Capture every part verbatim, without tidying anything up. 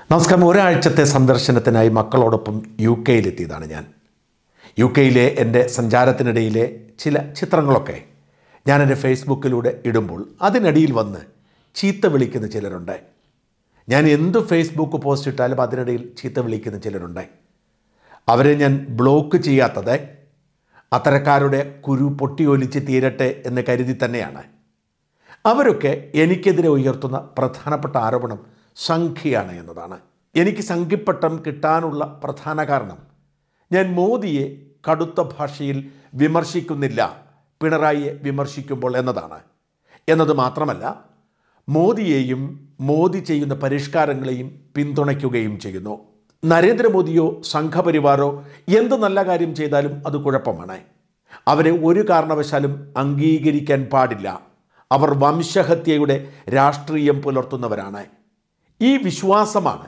നമസ്കാരം. ഒരാഴ്ചത്തെ സന്ദർശനത്തിനായി മക്കളോടൊപ്പം യു കെയിലെത്തിയതാണ് ഞാൻ. യു കെയിലെ എൻ്റെ സഞ്ചാരത്തിനിടയിലെ ചില ചിത്രങ്ങളൊക്കെ ഞാൻ എൻ്റെ ഫേസ്ബുക്കിലൂടെ ഇടുമ്പോൾ അതിനിടയിൽ വന്ന് ചീത്ത വിളിക്കുന്ന ചിലരുണ്ട്. ഞാൻ എന്ത് ഫേസ്ബുക്ക് പോസ്റ്റ് ഇട്ടാലും അതിനിടയിൽ ചീത്ത വിളിക്കുന്ന ചിലരുണ്ട്. അവരെ ഞാൻ ബ്ലോക്ക് ചെയ്യാത്തത് അത്തരക്കാരുടെ കുരു പൊട്ടിയൊലിച്ച് തീരട്ടെ എന്ന് കരുതി തന്നെയാണ്. അവരൊക്കെ എനിക്കെതിരെ ഉയർത്തുന്ന പ്രധാനപ്പെട്ട ആരോപണം സംഖ്യയാണ് എന്നതാണ്. എനിക്ക് സംഖ്യപ്പട്ടം കിട്ടാനുള്ള പ്രധാന കാരണം ഞാൻ മോദിയെ കടുത്ത ഭാഷയിൽ വിമർശിക്കുന്നില്ല, പിണറായിയെ വിമർശിക്കുമ്പോൾ എന്നതാണ്. എന്നത് മാത്രമല്ല, മോദിയെയും മോദി ചെയ്യുന്ന പരിഷ്കാരങ്ങളെയും പിന്തുണയ്ക്കുകയും ചെയ്യുന്നു. നരേന്ദ്രമോദിയോ സംഘപരിവാരോ എന്ത് നല്ല കാര്യം ചെയ്താലും അത് കുഴപ്പമാണ്. അവരെ ഒരു കാരണവശാലും അംഗീകരിക്കാൻ പാടില്ല. അവർ വംശഹത്യയുടെ രാഷ്ട്രീയം പുലർത്തുന്നവരാണ്. ഈ വിശ്വാസമാണ്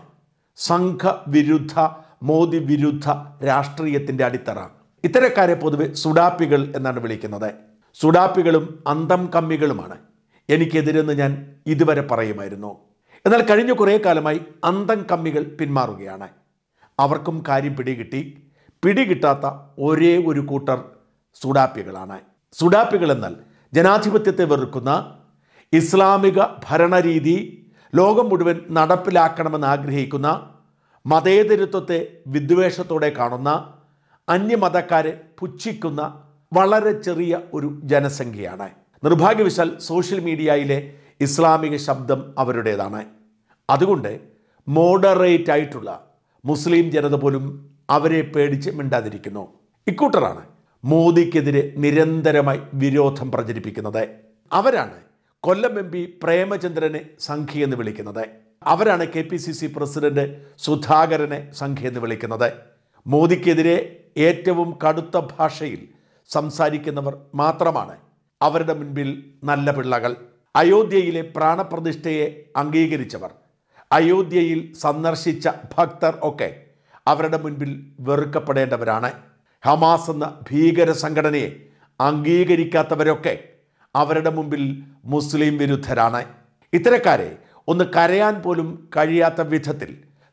സംഘവിരുദ്ധ മോദി വിരുദ്ധ രാഷ്ട്രീയത്തിൻ്റെ അടിത്തറ. ഇത്തരക്കാരെ പൊതുവെ സുഡാപ്പികൾ എന്നാണ് വിളിക്കുന്നത്. സുഡാപ്പികളും അന്തം കമ്മികളുമാണ് എനിക്കെതിരെന്ന് ഞാൻ ഇതുവരെ പറയുമായിരുന്നു. എന്നാൽ കഴിഞ്ഞ കുറേ കാലമായി അന്തം കമ്മികൾ പിന്മാറുകയാണ്. അവർക്കും കാര്യം പിടികിട്ടി. പിടികിട്ടാത്ത ഒരേ ഒരു കൂട്ടർ സുഡാപ്പികളാണ്. സുഡാപ്പികൾ എന്നാൽ ജനാധിപത്യത്തെ വെറുക്കുന്ന, ഇസ്ലാമിക ഭരണരീതി ലോകം മുഴുവൻ നടപ്പിലാക്കണമെന്ന് ആഗ്രഹിക്കുന്ന, മതേതരത്വത്തെ വിദ്വേഷത്തോടെ കാണുന്ന, അന്യമതക്കാരെ പുച്ഛിക്കുന്ന വളരെ ചെറിയ ഒരു ജനസംഖ്യയാണ്. നിർഭാഗ്യവശാൽ സോഷ്യൽ മീഡിയയിലെ ഇസ്ലാമിക ശബ്ദം അവരുടേതാണ്. അതുകൊണ്ട് മോഡറേറ്റ് ആയിട്ടുള്ള മുസ്ലിം ജനത പോലും അവരെ പേടിച്ച് മിണ്ടാതിരിക്കുന്നു. ഇക്കൂട്ടറാണ് മോദിക്കെതിരെ നിരന്തരമായി വിരോധം പ്രചരിപ്പിക്കുന്നത്. അവരാണ് കൊല്ലം എം പി പ്രേമചന്ദ്രനെ സംഖ്യ എന്ന് വിളിക്കുന്നത്. അവരാണ് K P C C president സുധാകരനെ സംഖ്യ എന്ന് വിളിക്കുന്നത്. മോദിക്കെതിരെ ഏറ്റവും കടുത്ത ഭാഷയിൽ സംസാരിക്കുന്നവർ മാത്രമാണ് അവരുടെ മുൻപിൽ നല്ല പിള്ളകൾ. അയോധ്യയിലെ പ്രാണപ്രതിഷ്ഠയെ അംഗീകരിച്ചവർ, അയോധ്യയിൽ സന്ദർശിച്ച ഭക്തർ ഒക്കെ അവരുടെ മുൻപിൽ വെറുക്കപ്പെടേണ്ടവരാണ്. ഹമാസ് എന്ന ഭീകര സംഘടനയെ അംഗീകരിക്കാത്തവരൊക്കെ അവരുടെ മുമ്പിൽ മുസ്ലിം വിരുദ്ധരാണ്. ഇത്തരക്കാരെ ഒന്ന് കരയാൻ പോലും കഴിയാത്ത വിധത്തിൽ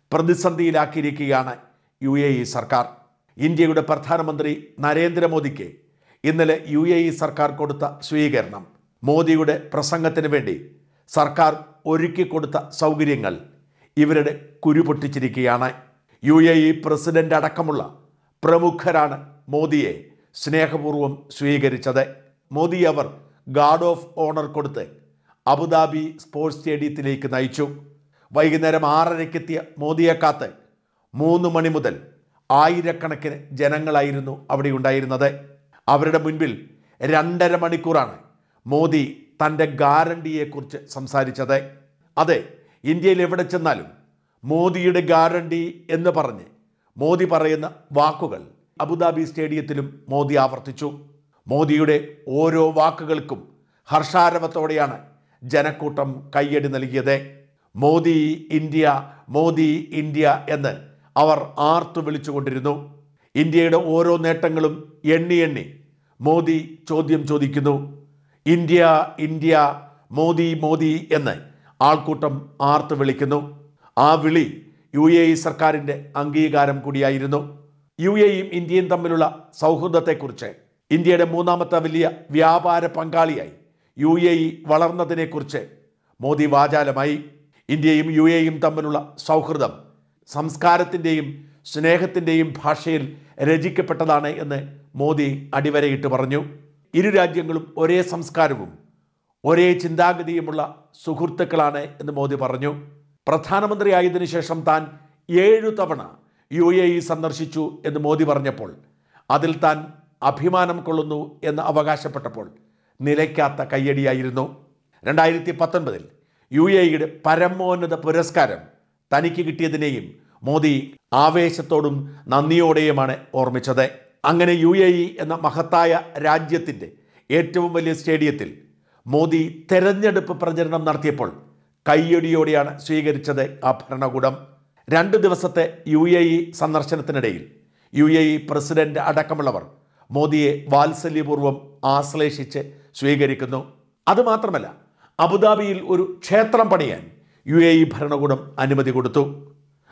പ്രതിസന്ധിയിലാക്കിയിരിക്കുകയാണ് യു എ ഇ സർക്കാർ. ഇന്ത്യയുടെ പ്രധാനമന്ത്രി നരേന്ദ്രമോദിക്ക് ഇന്നലെ യു എ ഇ സർക്കാർ കൊടുത്ത സ്വീകരണം, മോദിയുടെ പ്രസംഗത്തിന് വേണ്ടി സർക്കാർ ഒരുക്കി കൊടുത്ത സൗകര്യങ്ങൾ ഇവരുടെ കുരു പൊട്ടിച്ചിരിക്കുകയാണ്. യു എ ഇ പ്രസിഡന്റ് അടക്കമുള്ള പ്രമുഖരാണ് മോദിയെ സ്നേഹപൂർവ്വം സ്വീകരിച്ചത്. മോദി അവർ ഗാർഡ് ഓഫ് ഓണർ കൊടുത്ത് അബുദാബി സ്പോർട്സ് സ്റ്റേഡിയത്തിലേക്ക് നയിച്ചു. വൈകുന്നേരം ആറരയ്ക്കെത്തിയ മോദിയെ കാത്ത് മൂന്ന് മണി മുതൽ ആയിരക്കണക്കിന് ജനങ്ങളായിരുന്നു അവിടെ ഉണ്ടായിരുന്നത്. അവരുടെ മുൻപിൽ രണ്ടര മണിക്കൂറാണ് മോദി തൻ്റെ ഗ്യാരണ്ടിയെക്കുറിച്ച് സംസാരിച്ചത്. അതെ, ഇന്ത്യയിൽ എവിടെ ചെന്നാലും മോദിയുടെ ഗ്യാരണ്ടി എന്ന് പറഞ്ഞ് മോദി പറയുന്ന വാക്കുകൾ അബുദാബി സ്റ്റേഡിയത്തിലും മോദി ആവർത്തിച്ചു. മോദിയുടെ ഓരോ വാക്കുകൾക്കും ഹർഷാരവത്തോടെയാണ് ജനക്കൂട്ടം കയ്യടി നൽകിയത്. മോദി ഇന്ത്യ, മോദി ഇന്ത്യ എന്ന് അവർ ആർത്തു വിളിച്ചുകൊണ്ടിരുന്നു. ഇന്ത്യയുടെ ഓരോ നേട്ടങ്ങളും എണ്ണി എണ്ണി മോദി ചോദ്യം ചോദിക്കുന്നു. ഇന്ത്യ ഇന്ത്യ, മോദി മോദി എന്ന് ആൾക്കൂട്ടം ആർത്തു വിളിക്കുന്നു. ആ വിളി യു എ ഇ സർക്കാരിൻ്റെ അംഗീകാരം കൂടിയായിരുന്നു. യു എ ഇയും ഇന്ത്യയും തമ്മിലുള്ള സൗഹൃദത്തെക്കുറിച്ച്, ഇന്ത്യയുടെ മൂന്നാമത്തെ വലിയ വ്യാപാര പങ്കാളിയായി യു എ ഇ വളർന്നതിനെക്കുറിച്ച് മോദി വാചാലമായി. ഇന്ത്യയും യു എ ഇയും തമ്മിലുള്ള സൗഹൃദം സംസ്കാരത്തിൻ്റെയും സ്നേഹത്തിൻ്റെയും ഭാഷയിൽ രചിക്കപ്പെട്ടതാണ് എന്ന് മോദി അടിവരയിട്ട് പറഞ്ഞു. ഇരു രാജ്യങ്ങളും ഒരേ സംസ്കാരവും ഒരേ ചിന്താഗതിയുമുള്ള സുഹൃത്തുക്കളാണ് എന്ന് മോദി പറഞ്ഞു. പ്രധാനമന്ത്രിയായതിനു ശേഷം താൻ ഏഴു തവണ യു എ ഇ സന്ദർശിച്ചു എന്ന് മോദി പറഞ്ഞപ്പോൾ, അതിൽ താൻ അഭിമാനം കൊള്ളുന്നു എന്ന് അവകാശപ്പെട്ടപ്പോൾ നിലയ്ക്കാത്ത കയ്യടിയായിരുന്നു. രണ്ടായിരത്തി പത്തൊൻപതിൽ യു എ ഇയുടെ പരമോന്നത പുരസ്കാരം തനിക്ക് കിട്ടിയതിനെയും മോദി ആവേശത്തോടും നന്ദിയോടെയുമാണ് ഓർമ്മിച്ചത്. അങ്ങനെ യു എ ഇ എന്ന മഹത്തായ രാജ്യത്തിൻ്റെ ഏറ്റവും വലിയ സ്റ്റേഡിയത്തിൽ മോദി തെരഞ്ഞെടുപ്പ് പ്രചരണം നടത്തിയപ്പോൾ കയ്യടിയോടെയാണ് സ്വീകരിച്ചത് ആ ഭരണകൂടം. രണ്ട് ദിവസത്തെ യു എ ഇ സന്ദർശനത്തിനിടയിൽ യു എ ഇ പ്രസിഡന്റ് അടക്കമുള്ളവർ മോദിയെ വാത്സല്യപൂർവ്വം ആശ്ലേഷിച്ച് സ്വീകരിക്കുന്നു. അതുമാത്രമല്ല, അബുദാബിയിൽ ഒരു ക്ഷേത്രം പണിയാൻ യു എ ഇ ഭരണകൂടം അനുമതി കൊടുത്തു.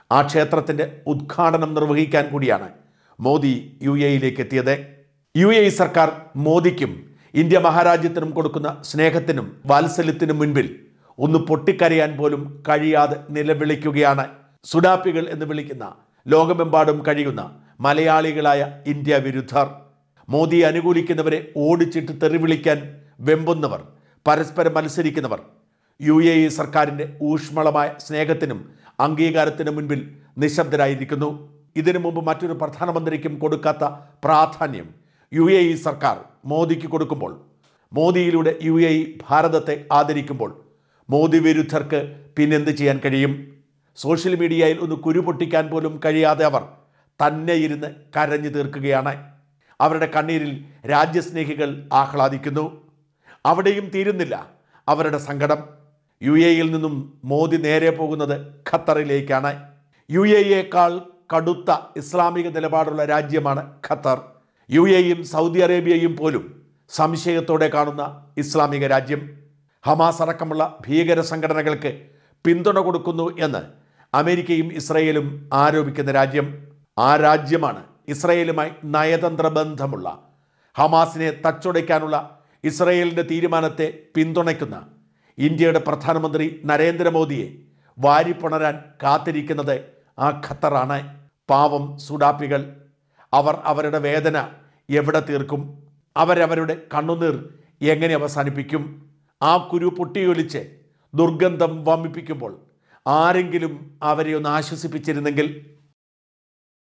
ആ ക്ഷേത്രത്തിൻ്റെ ഉദ്ഘാടനം നിർവഹിക്കാൻ കൂടിയാണ് മോദി യു എയിലേക്ക് എത്തിയത്. യു എ സർക്കാർ മോദിക്കും ഇന്ത്യ മഹാരാജ്യത്തിനും കൊടുക്കുന്ന സ്നേഹത്തിനും വാത്സല്യത്തിനും മുൻപിൽ ഒന്ന് പൊട്ടിക്കരയാൻ പോലും കഴിയാതെ നിലവിളിക്കുകയാണ്. സുഡാപ്പികൾ എന്ന് വിളിക്കുന്ന ലോകമെമ്പാടും കഴിയുന്ന മലയാളികളായ ഇന്ത്യ വിരുദ്ധർ, മോദിയെ അനുകൂലിക്കുന്നവരെ ഓടിച്ചിട്ട് തെറിവിളിക്കാൻ വെമ്പുന്നവർ, പരസ്പരം മത്സരിക്കുന്നവർ യു എ ഇ സർക്കാരിൻ്റെ ഊഷ്മളമായ സ്നേഹത്തിനും അംഗീകാരത്തിനും മുൻപിൽ നിശബ്ദരായിരിക്കുന്നു. ഇതിനു മുമ്പ് മറ്റൊരു പ്രധാനമന്ത്രിക്കും കൊടുക്കാത്ത പ്രാധാന്യം യു എ ഇ സർക്കാർ മോദിക്ക് കൊടുക്കുമ്പോൾ, മോദിയിലൂടെ യു എ ഇ ഭാരതത്തെ ആദരിക്കുമ്പോൾ മോദി വിരുദ്ധർക്ക് പിന്നെന്ത് ചെയ്യാൻ കഴിയും? സോഷ്യൽ മീഡിയയിൽ ഒന്ന് കുരുപൊട്ടിക്കാൻ പോലും കഴിയാതെ അവർ തന്നെ ഇരുന്ന് കരഞ്ഞു തീർക്കുകയാണ്. അവരുടെ കണ്ണീരിൽ രാജ്യസ്നേഹികൾ ആഹ്ലാദിക്കുന്നു. അവിടെയും തീരുന്നില്ല അവരുടെ സങ്കടം. യു എയിൽ നിന്നും മോദി നേരെ പോകുന്നത് ഖത്തറിലേക്കാണ്. യു എയേക്കാൾ കടുത്ത ഇസ്ലാമിക നിലപാടുള്ള രാജ്യമാണ് ഖത്തർ. യു എയും സൗദി അറേബ്യയും പോലും സംശയത്തോടെ കാണുന്ന ഇസ്ലാമിക രാജ്യം. ഹമാസ് അടക്കമുള്ള ഭീകര സംഘടനകൾക്ക് പിന്തുണ കൊടുക്കുന്നു എന്ന് അമേരിക്കയും ഇസ്രയേലും ആരോപിക്കുന്ന രാജ്യം. ആ രാജ്യമാണ് ഇസ്രയേലുമായി നയതന്ത്ര ബന്ധമുള്ള, ഹമാസിനെ തച്ചുടയ്ക്കാനുള്ള ഇസ്രയേലിൻ്റെ തീരുമാനത്തെ പിന്തുണയ്ക്കുന്ന ഇന്ത്യയുടെ പ്രധാനമന്ത്രി നരേന്ദ്രമോദിയെ വാരിപ്പുണരാൻ കാത്തിരിക്കുന്നത് ആ ഖത്തറാണ്. പാവം സുഡാപ്പികൾ. അവർ അവരുടെ വേദന എവിടെ തീർക്കും? അവരവരുടെ കണ്ണുനീർ എങ്ങനെ അവസാനിപ്പിക്കും? ആ കുരു പൊട്ടിയൊലിച്ച് ദുർഗന്ധം വമിപ്പിക്കുമ്പോൾ ആരെങ്കിലും അവരെ ഒന്ന് ആശ്വസിപ്പിച്ചിരുന്നെങ്കിൽ